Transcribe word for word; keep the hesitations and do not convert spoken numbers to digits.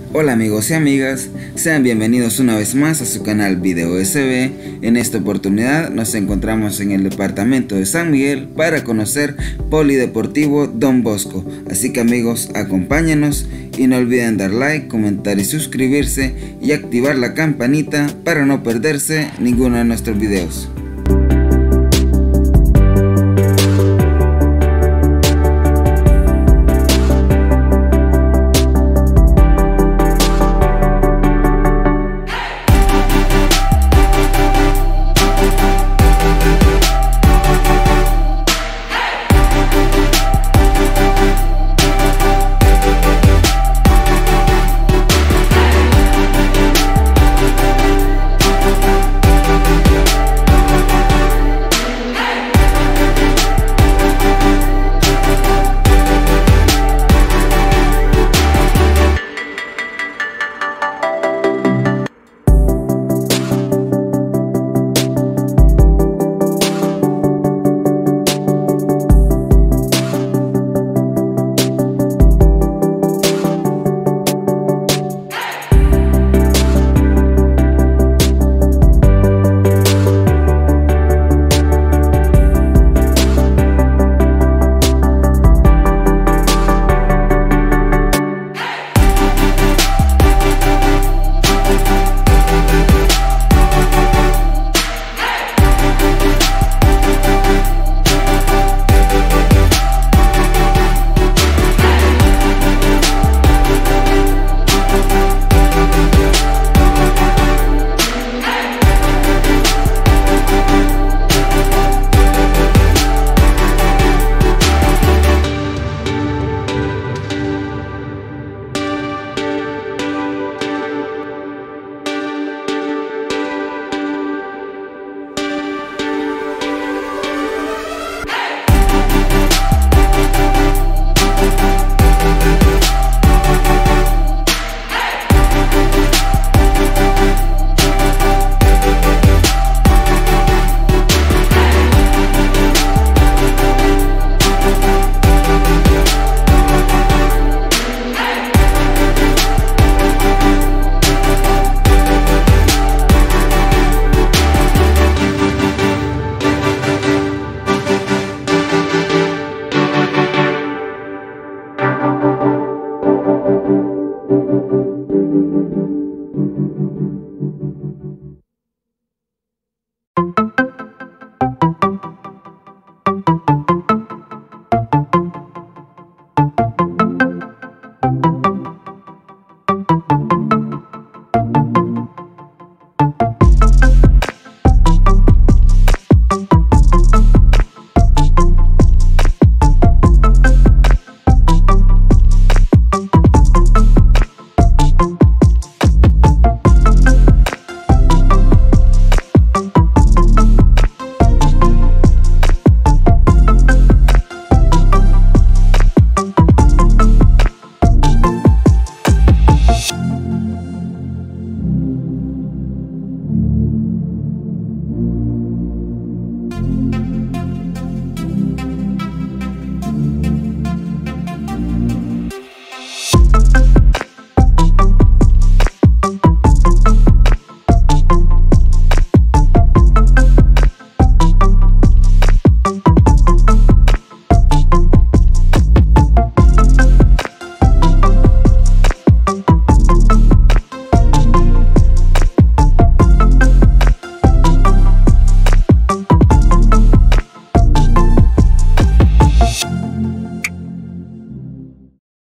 Hola amigos y amigas, sean bienvenidos una vez más a su canal Video S B. En esta oportunidad nos encontramos en el departamento de San Miguel para conocer Polideportivo Don Bosco. Así que amigos, acompáñenos y no olviden dar like, comentar y suscribirse y activar la campanita para no perderse ninguno de nuestros videos.